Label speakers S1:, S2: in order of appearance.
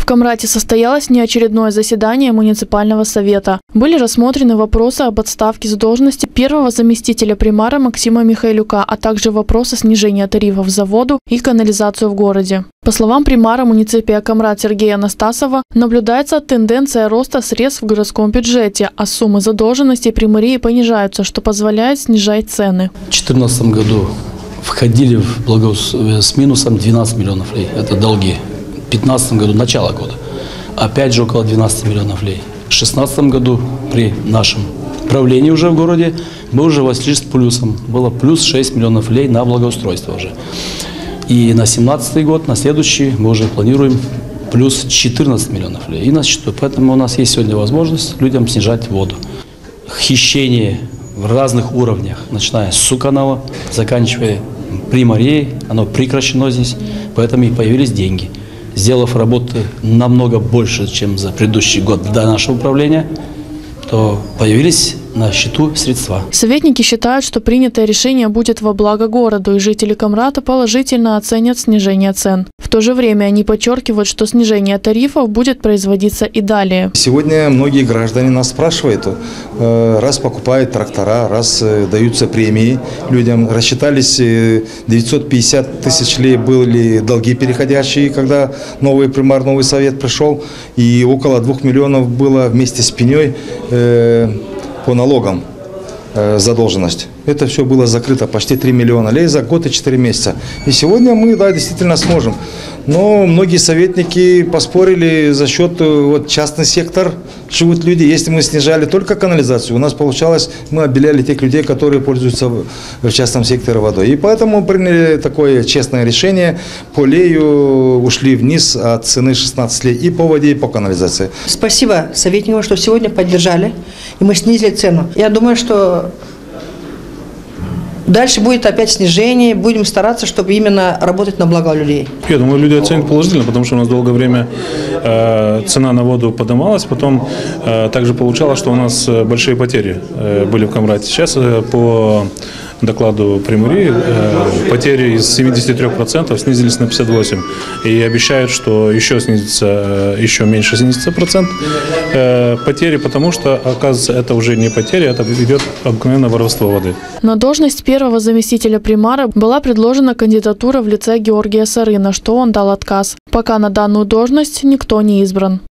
S1: Камрате состоялось неочередное заседание муниципального совета. Были рассмотрены вопросы об отставке с должности первого заместителя примара Максима Михайлюка, а также вопросы снижения тарифов за воду и канализацию в городе. По словам примара муниципия Камрат Сергея Анастасова, наблюдается тенденция роста средств в городском бюджете, а суммы задолженности примарии понижаются, что позволяет снижать цены.
S2: В 2014 году входили с минусом 12 миллионов лей. Это долги. В 2015 году, начало года, опять же около 12 миллионов лей. В 2016 году при нашем правлении уже в городе мы уже вошли с плюсом. Было плюс 6 миллионов лей на благоустройство уже. И на 2017 год, на следующий, мы уже планируем плюс 14 миллионов лей. И на счету. Поэтому у нас есть сегодня возможность людям снижать воду. Хищение в разных уровнях, начиная с Суканова, заканчивая Примарией, оно прекращено здесь, поэтому и появились деньги. Сделав работы намного больше, чем за предыдущий год до нашего управления, то появились на счету средства.
S1: Советники считают, что принятое решение будет во благо городу, и жители Камрата положительно оценят снижение цен. В то же время они подчеркивают, что снижение тарифов будет производиться и далее.
S3: Сегодня многие граждане нас спрашивают, раз покупают трактора, раз даются премии людям. Рассчитались 950 тысяч лей были долги переходящие, когда новый примар, новый совет пришел, и около 2 миллионов было вместе с пеней по налогам задолженность. Это все было закрыто, почти 3 миллиона лей за год и 4 месяца. И сегодня мы, да, действительно сможем. Но многие советники поспорили за счет частный сектор, живут люди. Если мы снижали только канализацию, у нас получалось, мы обеляли тех людей, которые пользуются в частном секторе водой. И поэтому приняли такое честное решение. По лею ушли вниз от цены 16 лей и по воде, и по канализации.
S4: Спасибо советникам, что сегодня поддержали, и мы снизили цену. Я думаю, что дальше будет опять снижение, будем стараться, чтобы именно работать на благо людей.
S5: Я думаю, люди оценят положительно, потому что у нас долгое время цена на воду поднималась, потом также получалось, что у нас большие потери были в Камрате. Сейчас по докладу Примарии потери из 73% снизились на 58%. И обещают, что еще снизится, еще меньше снизится процент потери, потому что, оказывается, это уже не потери, это идет обыкновенное воровство воды.
S1: На должность первого заместителя примара была предложена кандидатура в лице Георгия Сарына, что он дал отказ. Пока на данную должность никто не избран.